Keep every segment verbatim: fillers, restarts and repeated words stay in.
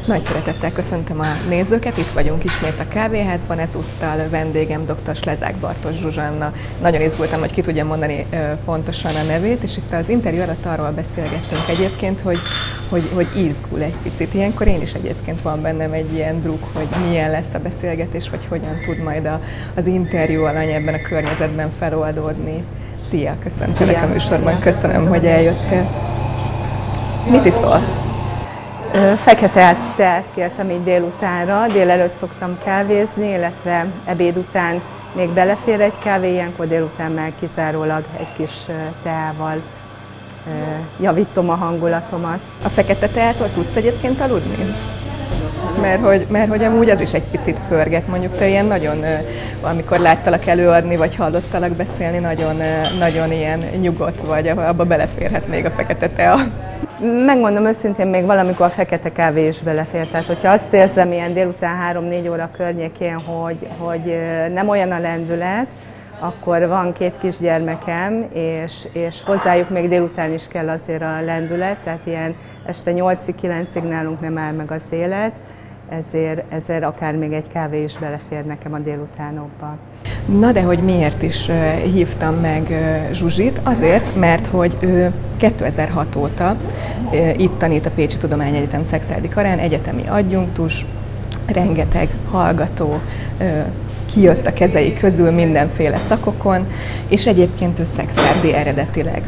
Nagy szeretettel köszöntöm a nézőket, itt vagyunk ismét a kávéházban, ezúttal vendégem dr. Slezák Bartos Zsuzsanna. Nagyon izgultam, hogy ki tudja mondani pontosan a nevét, és itt az interjú alatt arról beszélgettünk egyébként, hogy, hogy, hogy izgul egy picit. Ilyenkor én is egyébként van bennem egy ilyen druk, hogy milyen lesz a beszélgetés, vagy hogyan tud majd a, az interjú alany ebben a környezetben feloldódni. Szia, köszöntelek a műsorban, köszönöm, hogy eljöttél. Mit iszol? Fekete teát kértem így délutánra, délelőtt szoktam kávézni, illetve ebéd után még belefér egy kávé, ilyenkor délután már kizárólag egy kis teával javítom a hangulatomat. A fekete teától tudsz egyébként aludni? Mert hogy, mert hogy amúgy az is egy picit pörget, mondjuk te ilyen nagyon, amikor láttalak előadni, vagy hallottalak beszélni, nagyon, nagyon ilyen nyugodt vagy, abba beleférhet még a fekete tea. Megmondom őszintén, még valamikor a fekete kávé is belefér. Tehát, hogyha azt érzem ilyen délután három-négy óra környékén, hogy, hogy nem olyan a lendület, akkor van két kisgyermekem, és, és hozzájuk még délután is kell azért a lendület, tehát ilyen este nyolcig-kilencig nálunk nem áll meg az élet, ezért, ezért akár még egy kávé is belefér nekem a délutánokba. Na de hogy miért is hívtam meg Zsuzsit? Azért, mert hogy ő kétezer-hat óta itt tanít a Pécsi Tudományegyetem Szekszárdi Karán, egyetemi adjunktus, rengeteg hallgató kijött a kezei közül mindenféle szakokon, és egyébként ő szekszárdi eredetileg.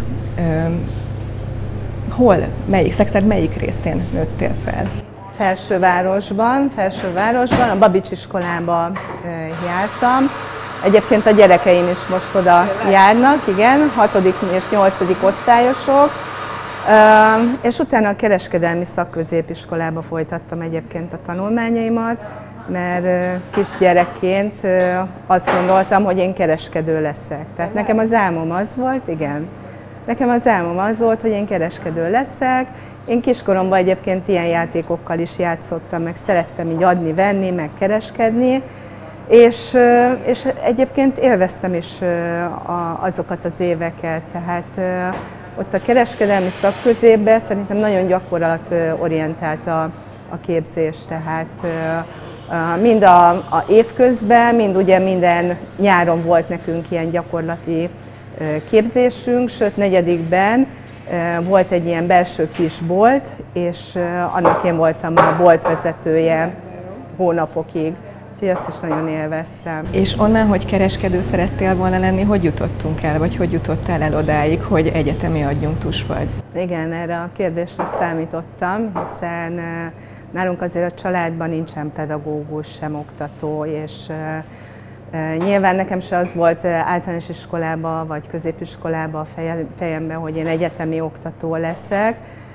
Hol, melyik, Szekszárd melyik részén nőttél fel? Felsővárosban, Felsővárosban, a Babics iskolába jártam. Egyébként a gyerekeim is most oda járnak, igen, hatodik és nyolcadik osztályosok, és utána a kereskedelmi szakközépiskolába folytattam egyébként a tanulmányaimat, mert kisgyerekként azt gondoltam, hogy én kereskedő leszek. Tehát nekem az álmom az volt, igen, nekem az álmom az volt, hogy én kereskedő leszek. Én kiskoromban egyébként ilyen játékokkal is játszottam, meg szerettem így adni, venni, meg kereskedni. És, és egyébként élveztem is azokat az éveket, tehát ott a kereskedelmi szakközépben szerintem nagyon gyakorlatorientált a, a képzés, tehát mind a, a évközben, mind ugye minden nyáron volt nekünk ilyen gyakorlati képzésünk, sőt negyedikben volt egy ilyen belső kis bolt, és annak én voltam a boltvezetője hónapokig. Úgyhogy azt is nagyon élveztem. És onnan, hogy kereskedő szerettél volna lenni, hogy jutottunk el, vagy hogy jutottál el odáig, hogy egyetemi adjunktus vagy? Igen, erre a kérdésre számítottam, hiszen nálunk azért a családban nincsen pedagógus, sem oktató, és nyilván nekem se az volt általános iskolában, vagy középiskolában a fejemben, hogy én egyetemi oktató leszek.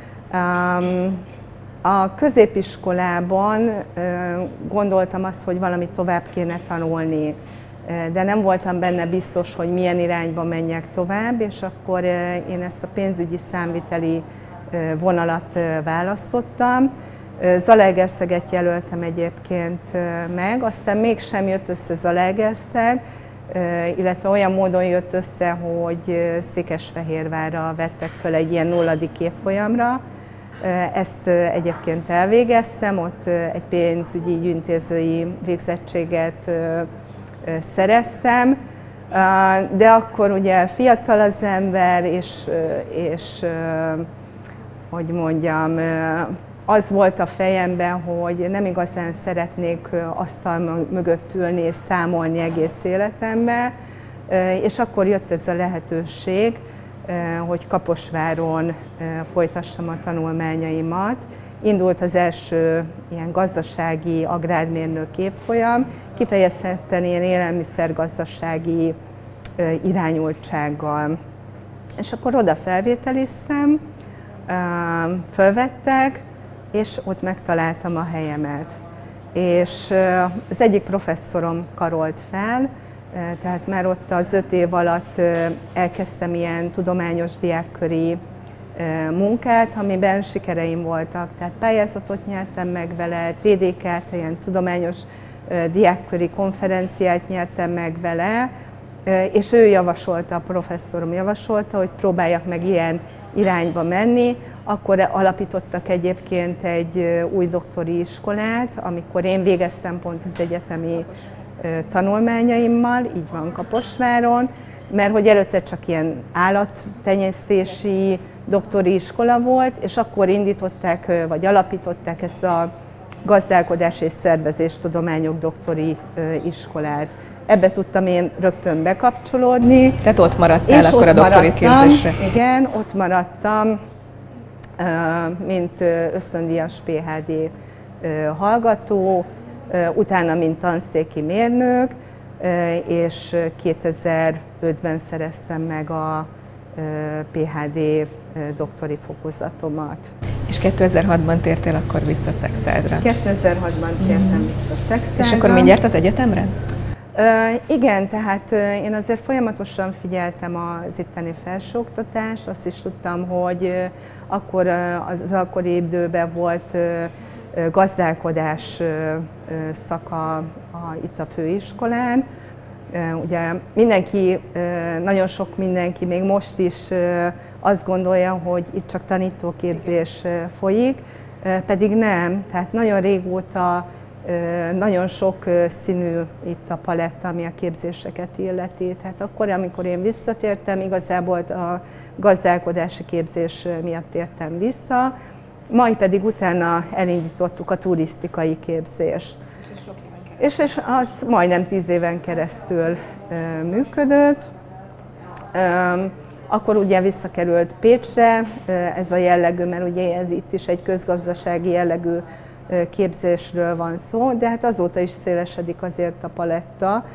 A középiskolában gondoltam azt, hogy valamit tovább kéne tanulni, de nem voltam benne biztos, hogy milyen irányba menjek tovább, és akkor én ezt a pénzügyi számviteli vonalat választottam. Zalaegerszeget jelöltem egyébként meg, aztán mégsem jött össze Zalaegerszeg, illetve olyan módon jött össze, hogy Székesfehérvárra vettek föl egy ilyen nulladik évfolyamra. Ezt egyébként elvégeztem, ott egy pénzügyi ügyintézői végzettséget szereztem, de akkor ugye fiatal az ember, és, és hogy mondjam, az volt a fejemben, hogy nem igazán szeretnék asztal mögött ülni és számolni egész életemben, és akkor jött ez a lehetőség, hogy Kaposváron folytassam a tanulmányaimat. Indult az első ilyen gazdasági, agrármérnök évfolyam, kifejezetten ilyen élelmiszergazdasági irányultsággal. És akkor oda felvételiztem, fölvettek, és ott megtaláltam a helyemet. És az egyik professzorom karolt fel, tehát már ott az öt év alatt elkezdtem ilyen tudományos diákköri munkát, amiben sikereim voltak. Tehát pályázatot nyertem meg vele, té dé ká-t, ilyen tudományos diákköri konferenciát nyertem meg vele, és ő javasolta, a professzorom javasolta, hogy próbáljak meg ilyen irányba menni. Akkor alapítottak egyébként egy új doktori iskolát, amikor én végeztem pont az egyetemi tanulmányaimmal, így van, Kaposváron, mert hogy előtte csak ilyen állattenyésztési doktori iskola volt, és akkor indították, vagy alapították ezt a gazdálkodás és szervezéstudományok doktori iskolát. Ebbe tudtam én rögtön bekapcsolódni. Tehát ott maradtál akkor a doktori képzésre? Igen, ott maradtam, mint ösztöndíjas pé há dé hallgató, utána mint tanszéki mérnök, és kétezer-ötben szereztem meg a pé há dé doktori fokozatomat. És kétezer-hatban tértél akkor vissza Szexárdra? kétezer-hatban tértem vissza Szexárdra. És akkor mindjárt az egyetemre? Uh, igen, tehát uh, én azért folyamatosan figyeltem az itteni felsőoktatást, azt is tudtam, hogy uh, akkor uh, az akkori időben volt uh, uh, gazdálkodás uh, uh, szaka a, itt a főiskolán. Uh, ugye mindenki, uh, nagyon sok mindenki még most is uh, azt gondolja, hogy itt csak tanítóképzés uh, folyik, uh, pedig nem, tehát nagyon régóta nagyon sok színű itt a paletta, ami a képzéseket illeti. Tehát akkor, amikor én visszatértem, igazából a gazdálkodási képzés miatt tértem vissza, majd pedig utána elindítottuk a turisztikai képzést. És, és az majdnem tíz éven keresztül működött. Akkor ugye visszakerült Pécsre ez a jellegű, mert ugye ez itt is egy közgazdasági jellegű képzésről van szó, de hát azóta is szélesedik azért a paletta.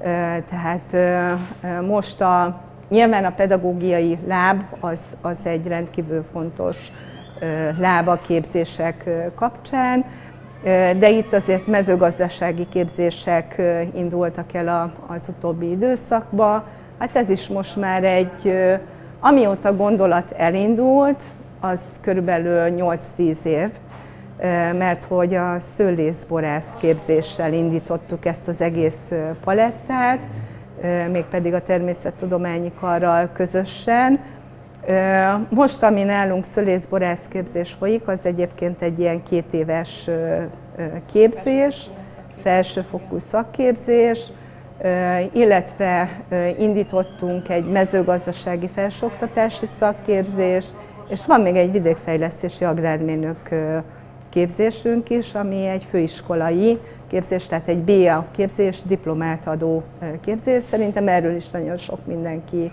Tehát most a, nyilván a pedagógiai láb az, az egy rendkívül fontos láb a képzések kapcsán, de itt azért mezőgazdasági képzések indultak el az utóbbi időszakban. Hát ez is most már egy, amióta gondolat elindult, az körülbelül nyolc-tíz év, mert hogy a szőlészborász képzéssel indítottuk ezt az egész palettát, mégpedig a természettudományi karral közösen. Most, ami nálunk szőlészborász képzés folyik, az egyébként egy ilyen két éves képzés, felsőfokú szakképzés, illetve indítottunk egy mezőgazdasági felsőoktatási szakképzést, és van még egy vidékfejlesztési agrármérnök képzésünk is, ami egy főiskolai képzés, tehát egy bé á képzés, diplomát adó képzés. Szerintem erről is nagyon sok mindenki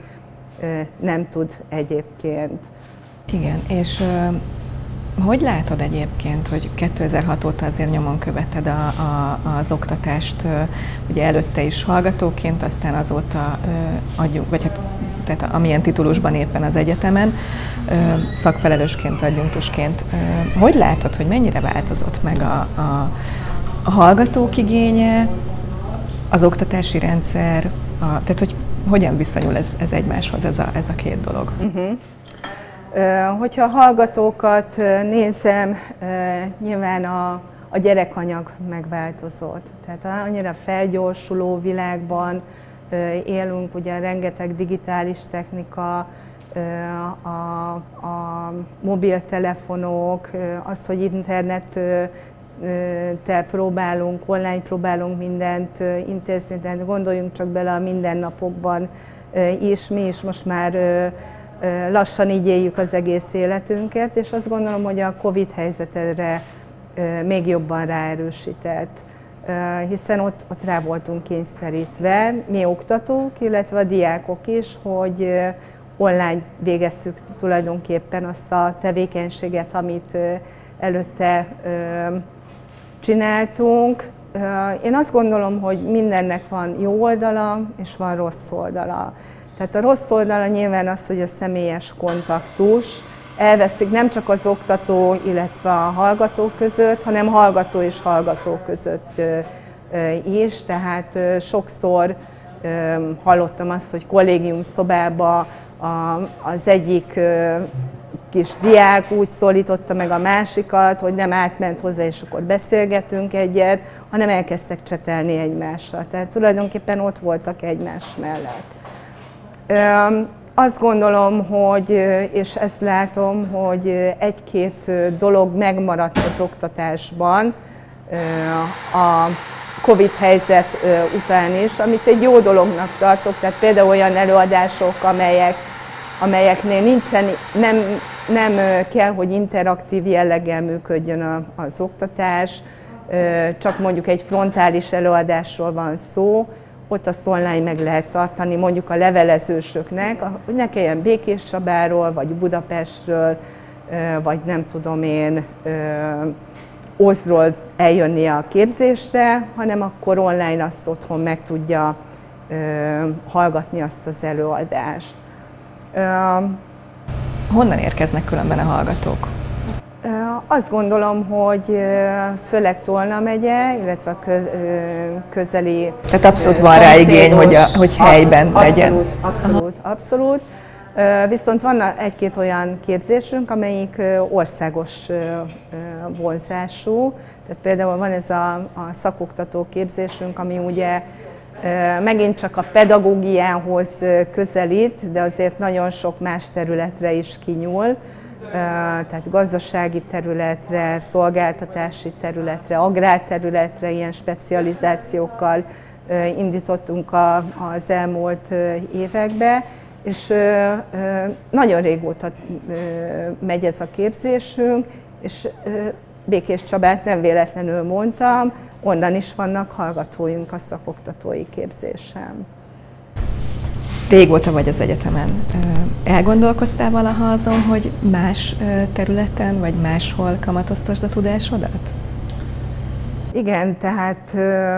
nem tud egyébként. Igen, és hogy látod egyébként, hogy kétezer-hat óta azért nyomon követed a, a, az oktatást, ugye előtte is hallgatóként, aztán azóta adjunk, vagy hát tehát amilyen titulusban éppen az egyetemen, szakfelelősként, adjunktusként. Hogy látod, hogy mennyire változott meg a, a, a hallgatók igénye, az oktatási rendszer, a, tehát hogy hogyan viszonyul ez, ez egymáshoz, ez a, ez a két dolog? Uh-huh. Hogyha a hallgatókat nézem, nyilván a, a gyerekanyag megváltozott. Tehát annyira felgyorsuló világban élünk, ugye rengeteg digitális technika, a, a mobiltelefonok, az, hogy internettel próbálunk, online próbálunk mindent intézni, de gondoljunk csak bele a mindennapokban is, mi is most már lassan így éljük az egész életünket, és azt gondolom, hogy a Covid helyzet erre még jobban ráerősített, hiszen ott, ott rá voltunk kényszerítve, mi oktatók, illetve a diákok is, hogy online végezzük tulajdonképpen azt a tevékenységet, amit előtte csináltunk. Én azt gondolom, hogy mindennek van jó oldala, és van rossz oldala. Tehát a rossz oldala nyilván az, hogy a személyes kontaktus elveszik nem csak az oktató, illetve a hallgató között, hanem hallgató és hallgató között is. Tehát sokszor hallottam azt, hogy kollégium szobába az egyik kis diák úgy szólította meg a másikat, hogy nem átment hozzá, és akkor beszélgetünk egyet, hanem elkezdtek csetelni egymással. Tehát tulajdonképpen ott voltak egymás mellett. Azt gondolom, hogy, és ezt látom, hogy egy-két dolog megmaradt az oktatásban a Covid helyzet után is, amit egy jó dolognak tartok, tehát például olyan előadások, amelyek, amelyeknél nincsen, nem, nem kell, hogy interaktív jelleggel működjön az oktatás, csak mondjuk egy frontális előadásról van szó, ott azt online meg lehet tartani, mondjuk a levelezősöknek, hogy ne kelljen Békéscsabáról, vagy Budapestről, vagy nem tudom én, Ózdról eljönnie a képzésre, hanem akkor online azt otthon meg tudja hallgatni azt az előadást. Honnan érkeznek különben a hallgatók? Azt gondolom, hogy főleg Tolna megye, illetve a közeli. Tehát abszolút van rá igény, hogy, a, hogy helyben abszolút, legyen. Abszolút, abszolút, abszolút. Viszont van egy-két olyan képzésünk, amelyik országos vonzású. Tehát például van ez a, a szakoktató képzésünk, ami ugye megint csak a pedagógiához közelít, de azért nagyon sok más területre is kinyúl. Tehát gazdasági területre, szolgáltatási területre, agrárterületre, ilyen specializációkkal indítottunk az elmúlt években, és nagyon régóta megy ez a képzésünk, és Békéscsabát nem véletlenül mondtam, onnan is vannak hallgatóink a szakoktatói képzésen. Régóta vagy az egyetemen. Elgondolkoztál valaha azon, hogy más területen vagy máshol kamatoztasd a tudásodat? Igen, tehát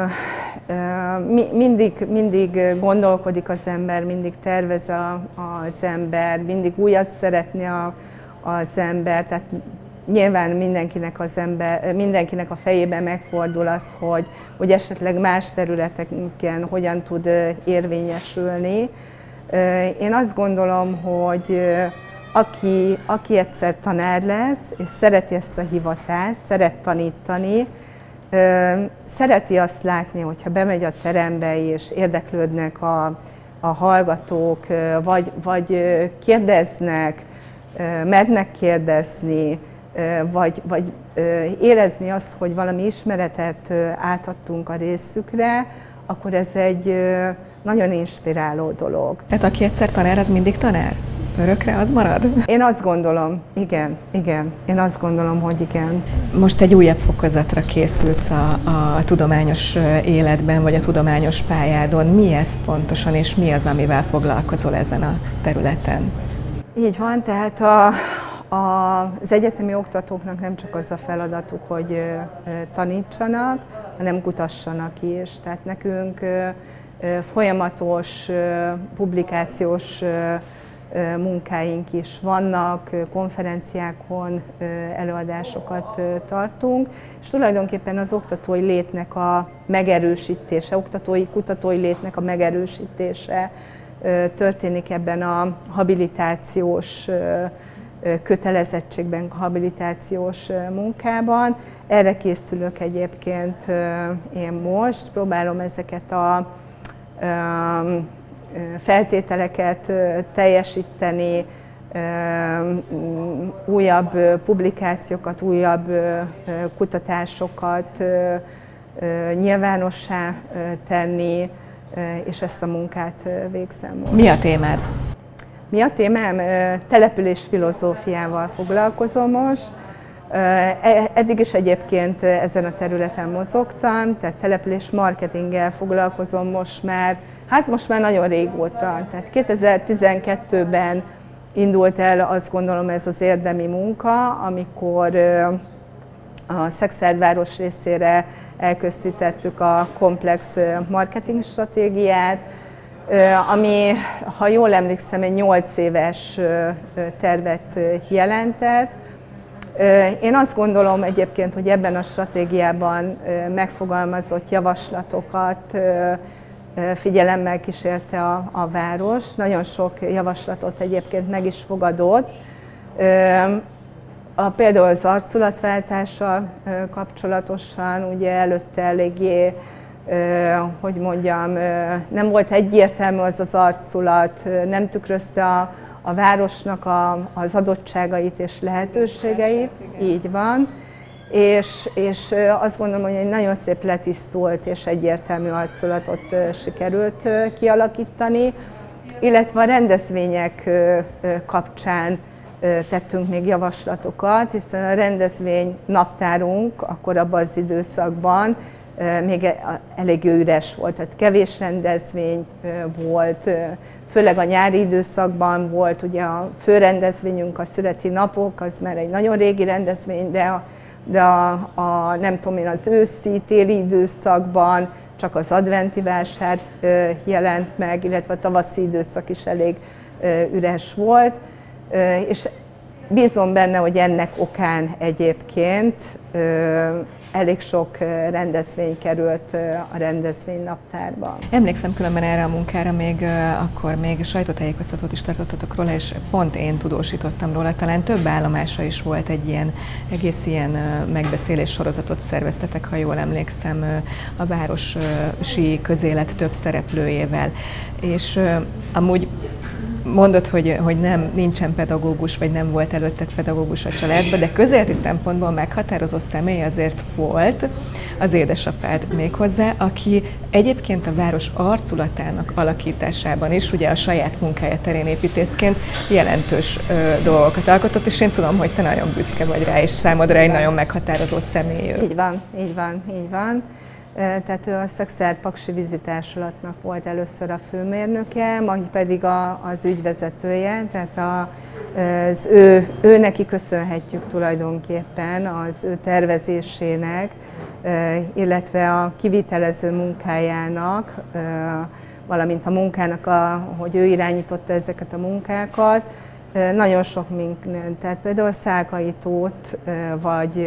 mindig, mindig gondolkodik az ember, mindig tervez a, az ember, mindig újat szeretne a, az ember, tehát nyilván mindenkinek, az ember, mindenkinek a fejében megfordul az, hogy, hogy esetleg más területeken hogyan tud érvényesülni. Én azt gondolom, hogy aki, aki egyszer tanár lesz, és szereti ezt a hivatást, szeret tanítani, szereti azt látni, hogyha bemegy a terembe és érdeklődnek a, a hallgatók, vagy, vagy kérdeznek, mernek kérdezni, vagy, vagy érezni azt, hogy valami ismeretet átadtunk a részükre, akkor ez egy nagyon inspiráló dolog. Tehát aki egyszer tanár, az mindig tanár? Örökre az marad? Én azt gondolom, igen, igen. Én azt gondolom, hogy igen. Most egy újabb fokozatra készülsz a, a tudományos életben, vagy a tudományos pályádon. Mi ez pontosan, és mi az, amivel foglalkozol ezen a területen? Így van, tehát a, a, az egyetemi oktatóknak nem csak az a feladatuk, hogy tanítsanak, hanem kutassanak is. Tehát nekünk folyamatos publikációs munkáink is vannak, konferenciákon előadásokat tartunk, és tulajdonképpen az oktatói létnek a megerősítése, oktatói, kutatói létnek a megerősítése történik ebben a habilitációs kötelezettségben, habilitációs munkában. Erre készülök egyébként én most, próbálom ezeket a feltételeket teljesíteni, újabb publikációkat, újabb kutatásokat nyilvánossá tenni, és ezt a munkát végzem most. Mi a témád? Mi a témám? Település filozófiával foglalkozom most. Eddig is egyébként ezen a területen mozogtam, tehát település marketinggel foglalkozom most már, hát most már nagyon régóta. Tehát kétezer-tizenkettőben indult el, azt gondolom, ez az érdemi munka, amikor a Szekszárd részére elkészítettük a komplex marketing stratégiát, ami, ha jól emlékszem, egy nyolc éves tervet jelentett. Én azt gondolom egyébként, hogy ebben a stratégiában megfogalmazott javaslatokat figyelemmel kísérte a, a város. Nagyon sok javaslatot egyébként meg is fogadott, A, például az arculatváltással kapcsolatosan, ugye előtte eléggé, hogy mondjam, nem volt egyértelmű az az arculat, nem tükrözte a, a városnak a, az adottságait és lehetőségeit, így van. És, és azt gondolom, hogy egy nagyon szép letisztult és egyértelmű arculatot sikerült kialakítani, illetve a rendezvények kapcsán tettünk még javaslatokat, hiszen a rendezvény naptárunk akkor abban az időszakban még elég üres volt, tehát kevés rendezvény volt, főleg a nyári időszakban volt, ugye a fő rendezvényünk a születi napok, az már egy nagyon régi rendezvény, de a, de a, a nem tudom én, az őszi, téli időszakban csak az adventi vásár jelent meg, illetve a tavaszi időszak is elég üres volt, és bízom benne, hogy ennek okán egyébként elég sok rendezvény került a rendezvénynaptárba. Emlékszem különben erre a munkára, még akkor még sajtótájékoztatót is tartottatok róla, és pont én tudósítottam róla. Talán több állomása is volt egy ilyen, egész ilyen megbeszélés sorozatot szerveztetek, ha jól emlékszem, a városi közélet több szereplőjével. És amúgy mondod, hogy, hogy nem, nincsen pedagógus, vagy nem volt előtted pedagógus a családban, de közéleti szempontból meghatározó személy azért volt az édesapád méghozzá, aki egyébként a város arculatának alakításában is, ugye a saját munkája terén építészként jelentős ö, dolgokat alkotott, és én tudom, hogy te nagyon büszke vagy rá, és számodra egy nagyon meghatározó személy. Így van, így van, így van. Tehát ő a Szekszárd-Paksi vízitársulatnak volt először a főmérnöke, majd pedig a, az ügyvezetője, tehát a, az ő, ő neki köszönhetjük tulajdonképpen az ő tervezésének, illetve a kivitelező munkájának, valamint a munkának, a, hogy ő irányította ezeket a munkákat. Nagyon sok minden, tehát például Szálkai Tóth, vagy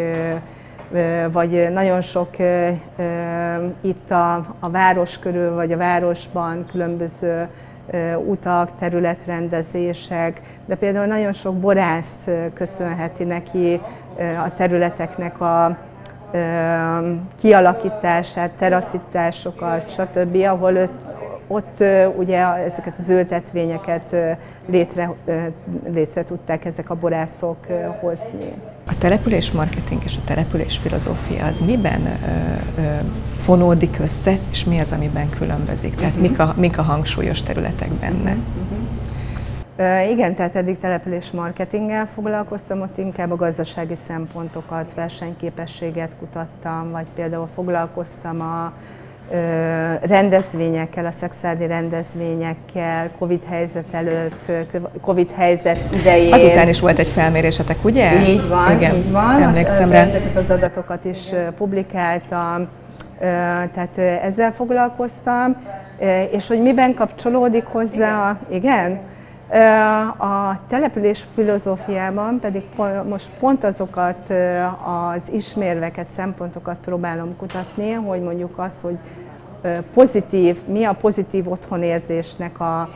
vagy nagyon sok uh, uh, itt a, a város körül, vagy a városban különböző uh, utak, területrendezések, de például nagyon sok borász uh, köszönheti neki uh, a területeknek a uh, kialakítását, teraszításokat, stb., ahol ő, ott uh, ugye ezeket az ültetvényeket uh, létre, uh, létre tudták ezek a borászok uh, hozni. A település marketing és a település filozófia az miben ö, ö, fonódik össze, és mi az, amiben különbözik? Tehát uh-huh. mik, a, mik a hangsúlyos területek benne? Uh-huh. Uh, igen, tehát eddig település marketinggel foglalkoztam, ott inkább a gazdasági szempontokat, versenyképességet kutattam, vagy például foglalkoztam a rendezvényekkel, a szekszárdi rendezvényekkel, Covid helyzet előtt, Covid helyzet idején. Azután is volt egy felmérésetek, ugye? Így van, igen, így van. Emlékszem az, rá. Ezeket az adatokat is publikáltam, tehát ezzel foglalkoztam, és hogy miben kapcsolódik hozzá, igen? A település filozófiában pedig most pont azokat az ismérveket, szempontokat próbálom kutatni, hogy mondjuk az, hogy pozitív, mi a pozitív otthonérzésnek a,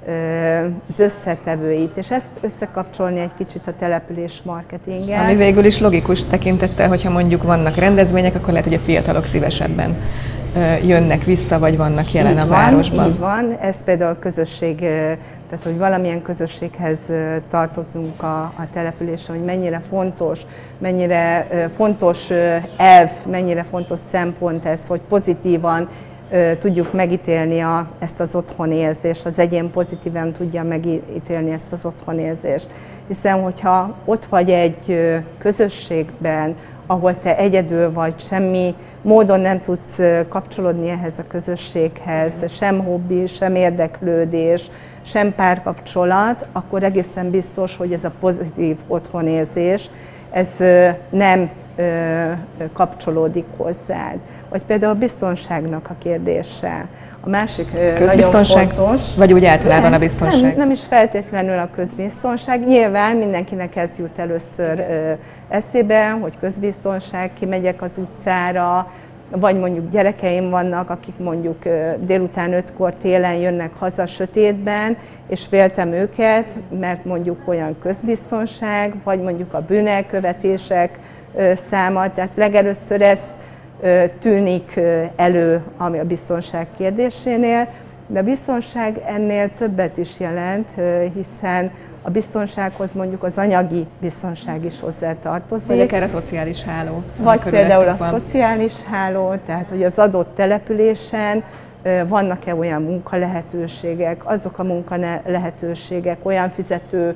az összetevőit, és ezt összekapcsolni egy kicsit a település marketinggel. Ami végül is logikus tekintettel, hogyha mondjuk vannak rendezvények, akkor lehet, hogy a fiatalok szívesebben jönnek vissza, vagy vannak jelen így a van, városban. Így van, ez például a közösség, tehát hogy valamilyen közösséghez tartozunk a, a településen, hogy mennyire fontos, mennyire fontos elv, mennyire fontos szempont ez, hogy pozitívan tudjuk megítélni a, ezt az otthonérzést, az egyén pozitívan tudja megítélni ezt az otthonérzést. Hiszen, hogyha ott vagy egy közösségben, ahol te egyedül vagy, semmi módon nem tudsz kapcsolódni ehhez a közösséghez, sem hobbi, sem érdeklődés, sem párkapcsolat, akkor egészen biztos, hogy ez a pozitív otthonérzés, ez nem kapcsolódik hozzád. Vagy például a biztonságnak a kérdése. A másik közbiztonság, nagyon fontos, vagy úgy általában a biztonság? Nem, nem is feltétlenül a közbiztonság. Nyilván mindenkinek ez jut először eszébe, hogy közbiztonság, kimegyek az utcára, vagy mondjuk gyerekeim vannak, akik mondjuk délután ötkor télen jönnek haza sötétben, és féltem őket, mert mondjuk olyan közbiztonság, vagy mondjuk a bűnelkövetések száma, tehát legelőször ez tűnik elő, ami a biztonság kérdésénél, de a biztonság ennél többet is jelent, hiszen a biztonsághoz mondjuk az anyagi biztonság is hozzátartozik. Vagy akár a szociális háló. Vagy például a van. szociális háló, tehát hogy az adott településen vannak-e olyan munkalehetőségek, azok a munkalehetőségek olyan fizető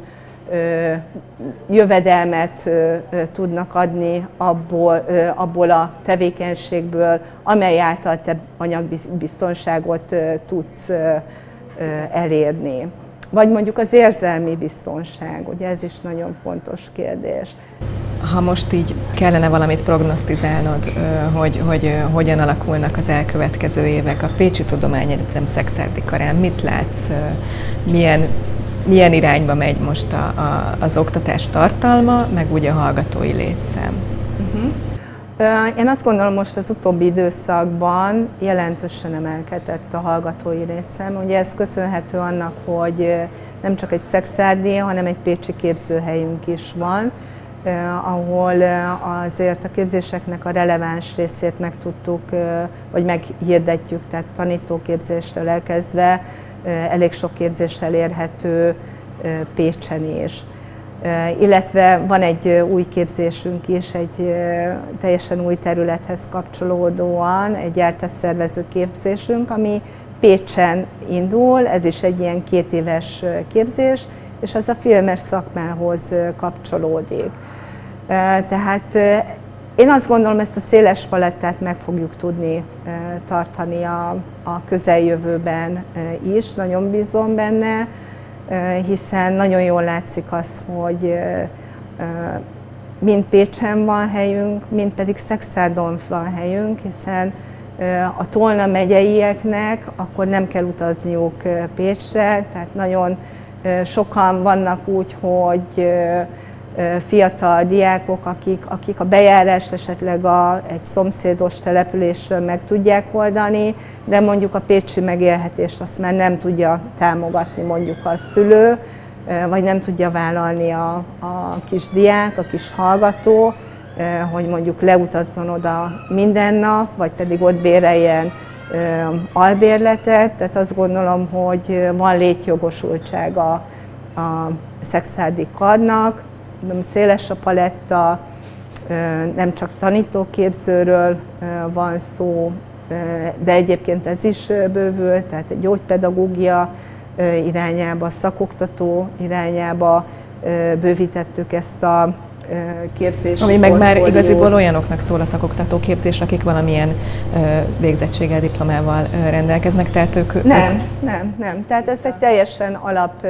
jövedelmet tudnak adni abból, abból a tevékenységből, amely által te anyagbiztonságot tudsz elérni. Vagy mondjuk az érzelmi biztonság, ugye ez is nagyon fontos kérdés. Ha most így kellene valamit prognosztizálnod, hogy, hogy hogyan alakulnak az elkövetkező évek a Pécsi Tudományegyetem szexárdi karán, mit látsz, milyen, milyen irányba megy most a, a, az oktatás tartalma, meg ugye a hallgatói létszám? Uh-huh. Én azt gondolom, most az utóbbi időszakban jelentősen emelkedett a hallgatói létszám. Ugye ez köszönhető annak, hogy nem csak egy szexárdi, hanem egy pécsi képzőhelyünk is van, ahol azért a képzéseknek a releváns részét megtudtuk, vagy meghirdetjük, tehát tanítóképzéstől elkezdve elég sok képzéssel érhető Pécsen is. Illetve van egy új képzésünk is, egy teljesen új területhez kapcsolódóan, egy gyártásszervező képzésünk, ami Pécsen indul, ez is egy ilyen két éves képzés, és az a filmes szakmához kapcsolódik. Tehát én azt gondolom, ezt a széles palettát meg fogjuk tudni tartani a, a közeljövőben is, nagyon bízom benne, hiszen nagyon jól látszik az, hogy mind Pécsen van helyünk, mind pedig Szexárdon van helyünk, hiszen a Tolna megyeieknek akkor nem kell utazniuk Pécsre, tehát nagyon sokan vannak úgy, hogy fiatal diákok, akik, akik a bejárást esetleg a, egy szomszédos településről meg tudják oldani, de mondjuk a pécsi megélhetést azt már nem tudja támogatni mondjuk a szülő, vagy nem tudja vállalni a, a kis diák, a kis hallgató, hogy mondjuk leutazzon oda minden nap, vagy pedig ott béreljen albérletet. Tehát azt gondolom, hogy van létjogosultsága a szexárdi karnak, széles a paletta, nem csak tanítóképzőről van szó, de egyébként ez is bővül, tehát egy gyógypedagógia irányába, szakoktató irányába bővítettük ezt a képzést. Ami meg már igaziból olyanoknak szól a szakoktató képzés, akik valamilyen végzettséggel, diplomával rendelkeznek, tehát ők... Nem, ők... nem, nem. Tehát ez egy teljesen alap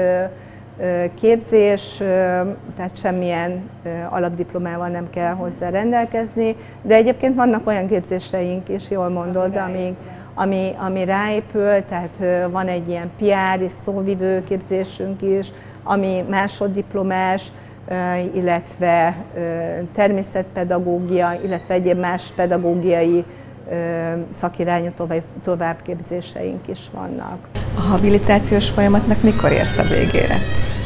képzés, tehát semmilyen alapdiplomával nem kell hozzá rendelkezni, de egyébként vannak olyan képzéseink is, jól mondod, ami, ami, ami ráépül, tehát van egy ilyen pé er és szóvivő képzésünk is, ami másoddiplomás, illetve természetpedagógia, illetve egyéb más pedagógiai szakirányú továbbképzéseink is vannak. A habilitációs folyamatnak mikor érsz a végére?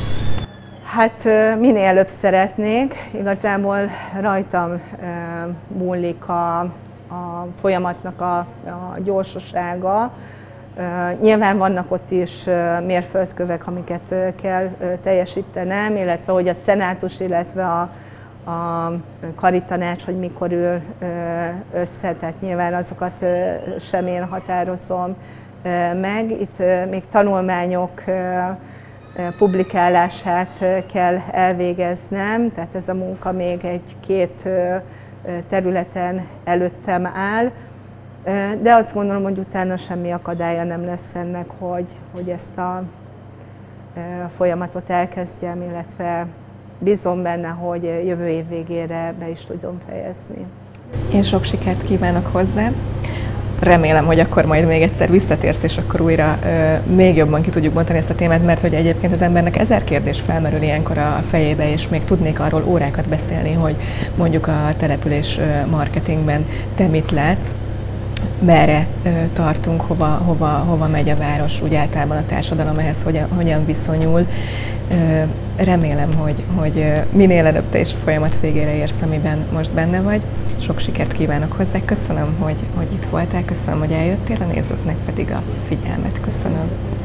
Hát minél előbb szeretnék, igazából rajtam múlik a, a folyamatnak a, a gyorsasága. Nyilván vannak ott is mérföldkövek, amiket kell teljesítenem, illetve hogy a szenátus, illetve a, a karitanács, hogy mikor ül össze, tehát nyilván azokat sem én határozom meg. Itt még tanulmányok publikálását kell elvégeznem, tehát ez a munka még egy-két területen előttem áll, de azt gondolom, hogy utána semmi akadálya nem lesz ennek, hogy, hogy ezt a folyamatot elkezdjem, illetve bízom benne, hogy jövő év végére be is tudom fejezni. Én sok sikert kívánok hozzá. Remélem, hogy akkor majd még egyszer visszatérsz, és akkor újra uh, még jobban ki tudjuk bontani ezt a témát, mert hogy egyébként az embernek ezer kérdés felmerül ilyenkor a fejébe, és még tudnék arról órákat beszélni, hogy mondjuk a település marketingben te mit látsz. merre ö, tartunk, hova, hova, hova megy a város, úgy általában a társadalom ehhez hogyan, hogyan viszonyul. Ö, remélem, hogy, hogy minél előbb te is a folyamat végére érsz, amiben most benne vagy. Sok sikert kívánok hozzá. Köszönöm, hogy, hogy itt voltál, köszönöm, hogy eljöttél, a nézőknek pedig a figyelmet. Köszönöm.